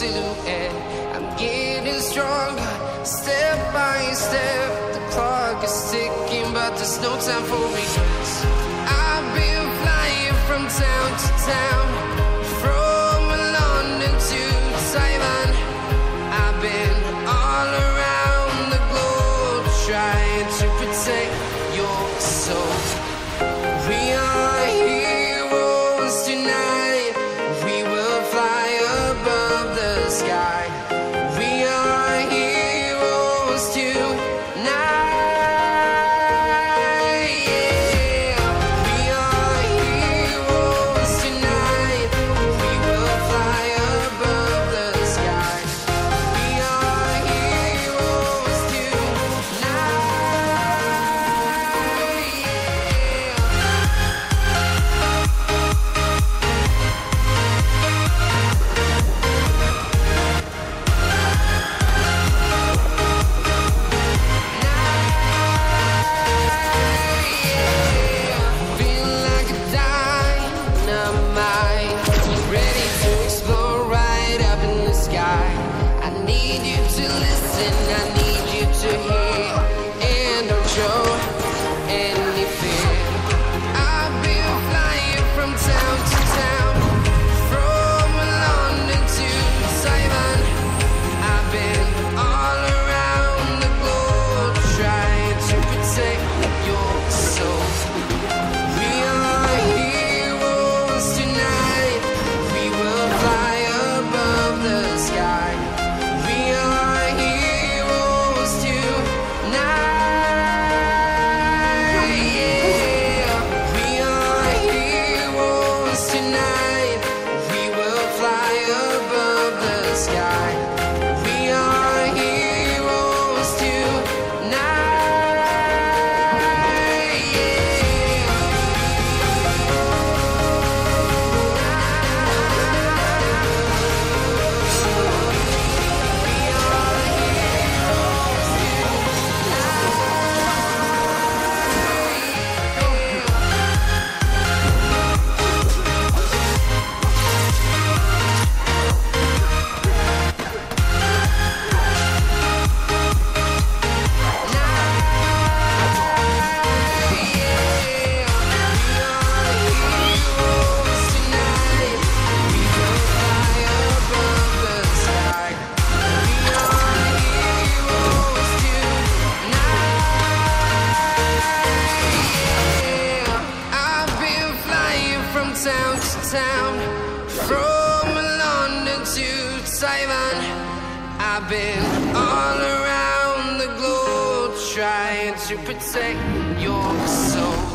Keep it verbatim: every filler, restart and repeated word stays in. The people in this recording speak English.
silhouette. I'm getting stronger, step by step. The clock is ticking, but there's no time for regrets. I've been flying from town to town, from London to Taiwan. I've been all around the globe, trying to protect your soul. We are heroes tonight. We will fly above the sky. We are heroes tonight. Yeah. We are heroes tonight. We will fly above the sky. We are heroes tonight. Feel like a dynamite, ready to explore right up in the sky. I need you to listen, I need you to hear, and don't show any fear. I've been flying from town to town, from London to Taiwan. I've been all around the globe, trying to protect your soul. We are heroes tonight. We will fly above the sky. We are heroes tonight. Yeah. We are heroes tonight. We will fly above the sky. We are heroes tonight. I've been flying from town to town, from London to Taiwan. I've been all around the globe, trying to protect your soul.